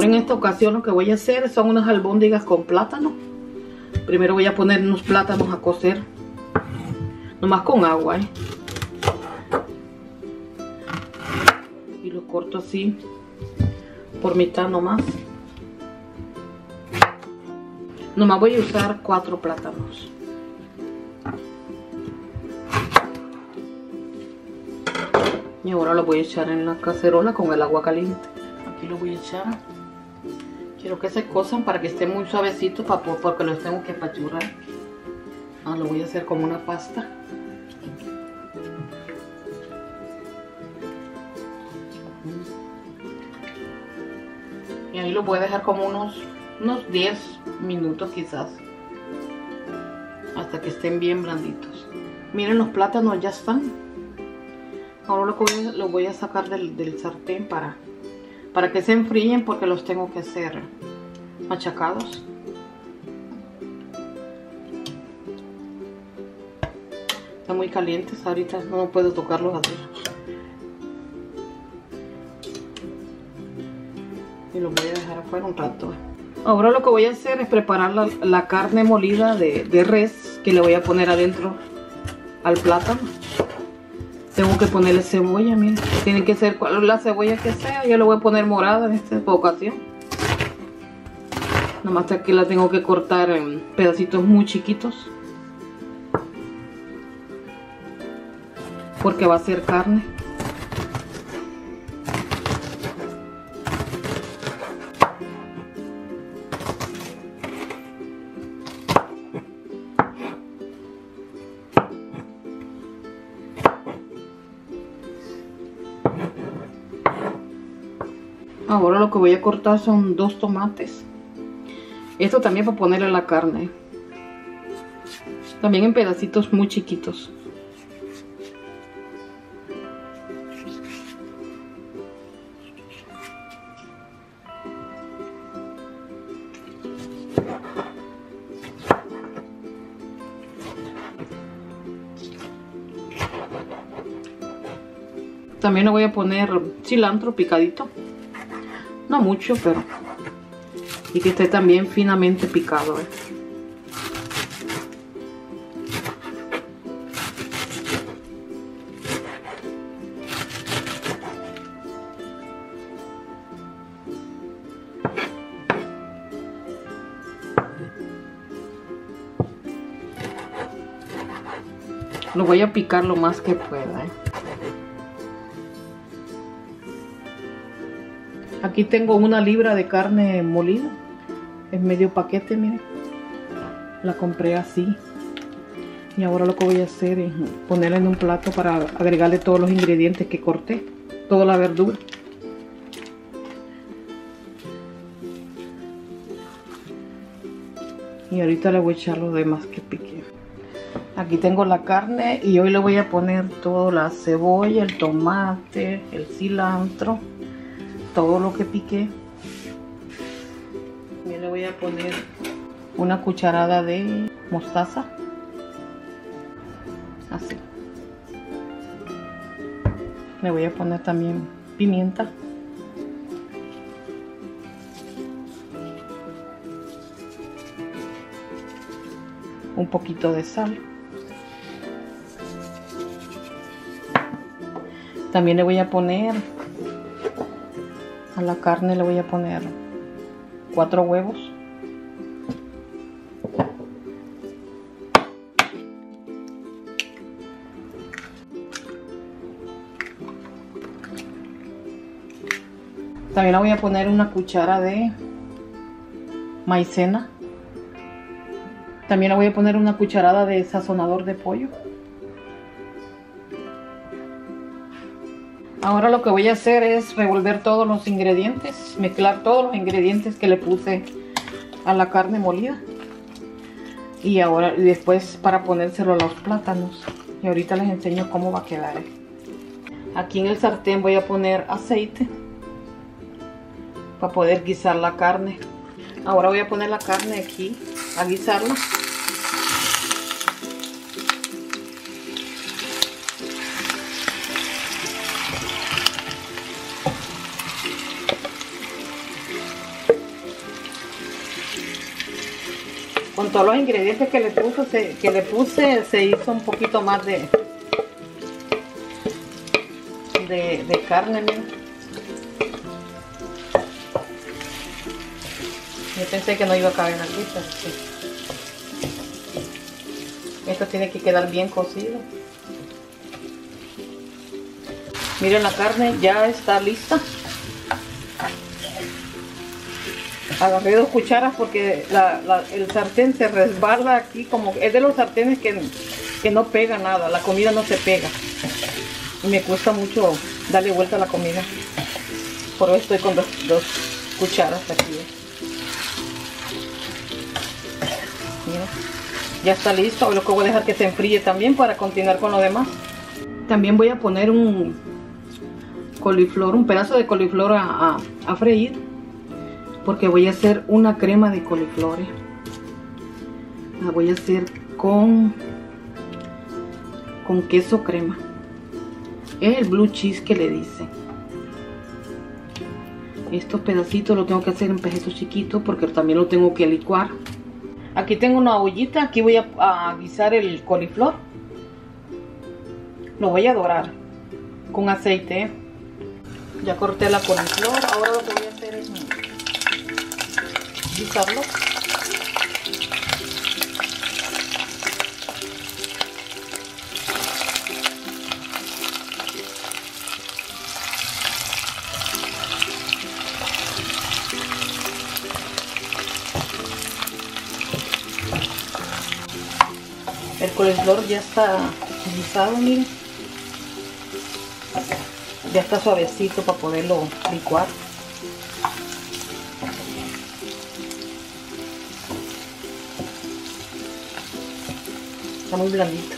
Ahora en esta ocasión lo que voy a hacer son unas albóndigas con plátano. Primero voy a poner unos plátanos a cocer, nomás con agua, y los corto así por mitad nomás. Nomás voy a usar 4 plátanos. Y ahora lo voy a echar en la cacerola con el agua caliente. Aquí lo voy a echar. Quiero que se cosan para que estén muy suavecitos, porque los tengo que apachurrar. Lo voy a hacer como una pasta. Y ahí lo voy a dejar como unos 10 minutos quizás, hasta que estén bien blanditos. Miren, los plátanos ya están. Ahora lo voy a sacar del sartén para que se enfríen, porque los tengo que hacer machacados. Están muy calientes, ahorita no puedo tocarlos así. Y los voy a dejar afuera un rato. Ahora lo que voy a hacer es preparar la carne molida de res, que le voy a poner adentro al plátano. Tengo que ponerle cebolla, miren. Tiene que ser la cebolla que sea. Yo le voy a poner morada en esta ocasión. Nomás que aquí la tengo que cortar en pedacitos muy chiquitos, porque va a ser carne. Ahora lo que voy a cortar son 2 tomates. Esto también para ponerle a la carne. También en pedacitos muy chiquitos. También le voy a poner cilantro picadito. No mucho, pero... y que esté también finamente picado, Lo voy a picar lo más que pueda, Aquí tengo 1 libra de carne molida. Es medio paquete, miren. La compré así. Y ahora lo que voy a hacer es ponerla en un plato para agregarle todos los ingredientes que corté. Toda la verdura. Y ahorita le voy a echar lo demás que piqué. Aquí tengo la carne y hoy le voy a poner toda la cebolla, el tomate, el cilantro, todo lo que piqué. También le voy a poner 1 cucharada de mostaza, así. Le voy a poner también pimienta, un poquito de sal. También le voy a poner a la carne, le voy a poner 4 huevos. También le voy a poner 1 cuchara de maicena. También le voy a poner 1 cucharada de sazonador de pollo. Ahora lo que voy a hacer es revolver todos los ingredientes, mezclar todos los ingredientes que le puse a la carne molida. Y ahora después para ponérselo a los plátanos. Y ahorita les enseño cómo va a quedar. Aquí en el sartén voy a poner aceite para poder guisar la carne. Ahora voy a poner la carne aquí a guisarla. con todos los ingredientes que le puse, se hizo un poquito más de carne, miren. Yo pensé que no iba a caber aquí, pero sí. Esto tiene que quedar bien cocido. Miren, la carne ya está lista. Agarré 2 cucharas porque el sartén se resbala aquí, como es de los sartenes que no pega nada, la comida no se pega. Y me cuesta mucho darle vuelta a la comida. Por eso estoy con dos cucharas aquí. Mira, ya está listo. Lo que voy a dejar que se enfríe también para continuar con lo demás. También voy a poner un pedazo de coliflor a freír. Porque voy a hacer una crema de coliflor. La voy a hacer con queso crema. Es el blue cheese que le dicen. Estos pedacitos los tengo que hacer en pedacitos chiquitos porque también lo tengo que licuar. Aquí tengo una ollita. Aquí voy a guisar el coliflor. Lo voy a dorar con aceite. Ya corté la coliflor. Ahora lo que voy a hacer es guisarlo. El coliflor ya está guisado, miren. Ya está suavecito para poderlo licuar. Está muy blandito.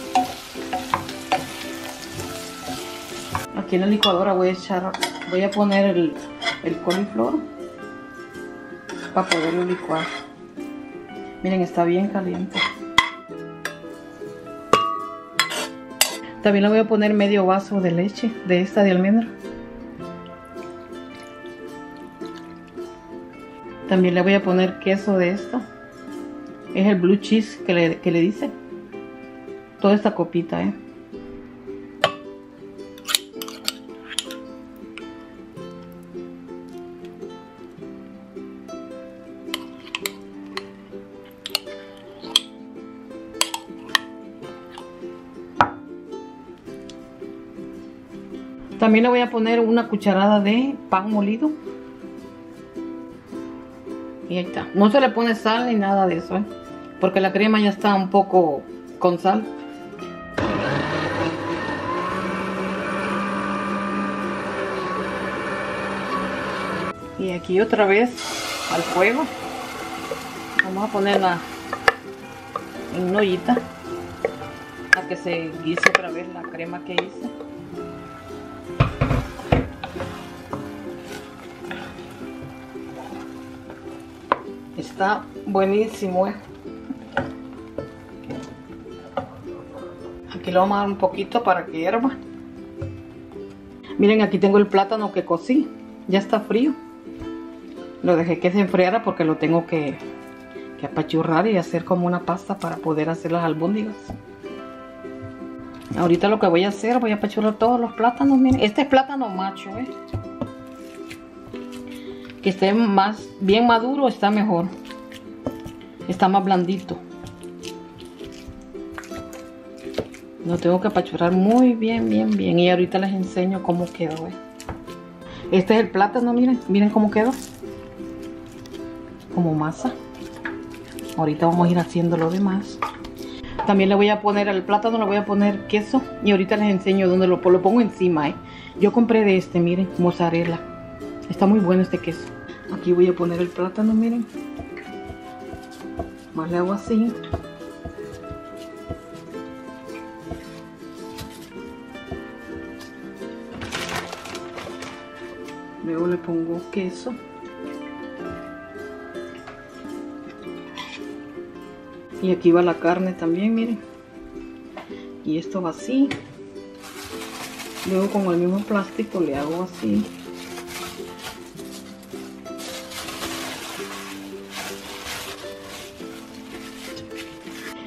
Aquí en la licuadora voy a poner el coliflor para poderlo licuar. Miren, está bien caliente. También le voy a poner medio vaso de leche de esta de almendra. También le voy a poner queso de esto. Es el blue cheese que le dice. Toda esta copita, También le voy a poner una cucharada de pan molido. Y ahí está. No se le pone sal ni nada de eso, porque la crema ya está un poco con sal. Y aquí otra vez al fuego. Vamos a ponerla en una ollita para que se guise otra vez la crema que hice. Está buenísimo, Aquí lo vamos a dar un poquito para que hierva. Miren, aquí tengo el plátano que cocí. Ya está frío. Lo dejé que se enfriara porque lo tengo que apachurrar y hacer como una pasta para poder hacer las albóndigas. Ahorita lo que voy a hacer, voy a apachurrar todos los plátanos. Miren, este es plátano macho, que esté bien maduro está mejor. Está más blandito. Lo tengo que apachurrar muy bien, bien, bien. Y ahorita les enseño cómo quedó, Este es el plátano, miren cómo quedó. Como masa. Ahorita vamos a ir haciendo lo demás. También le voy a poner al plátano, le voy a poner queso. Y ahorita les enseño dónde lo pongo encima, Yo compré de este, miren, mozzarella. Está muy bueno este queso. Aquí voy a poner el plátano, miren. Más le hago así. Luego le pongo queso. Y aquí va la carne también, miren. Y esto va así. Luego con el mismo plástico le hago así.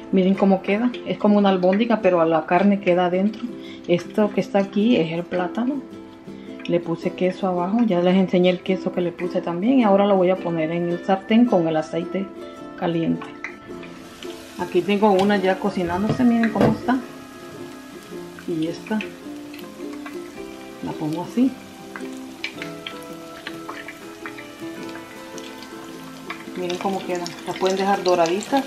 Miren cómo queda. Es como una albóndiga, pero la carne queda adentro. Esto que está aquí es el plátano. Le puse queso abajo. Ya les enseñé el queso que le puse también. Y ahora lo voy a poner en el sartén con el aceite caliente. Aquí tengo una ya cocinándose. Miren cómo está. Y esta la pongo así. Miren cómo quedan. Las pueden dejar doraditas.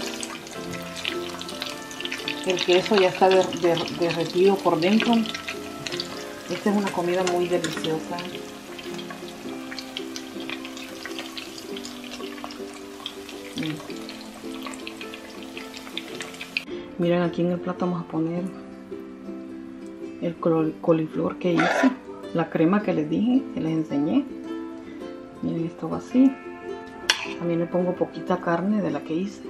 El queso ya está derretido por dentro. Esta es una comida muy deliciosa. Miren, aquí en el plato vamos a poner el coliflor que hice. La crema que les dije, que les enseñé. Miren, esto va así. También le pongo poquita carne de la que hice.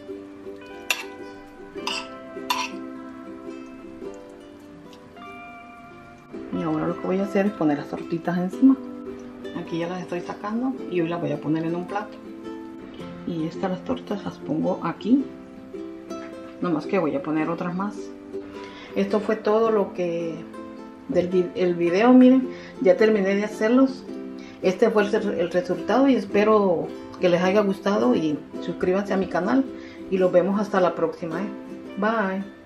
Y ahora lo que voy a hacer es poner las tortitas encima. Aquí ya las estoy sacando y hoy las voy a poner en un plato. Y estas las tortas las pongo aquí. Nomás que voy a poner otras más. Esto fue todo lo que el video. Miren, ya terminé de hacerlos. Este fue el resultado y espero que les haya gustado y suscríbanse a mi canal y los vemos hasta la próxima. Bye.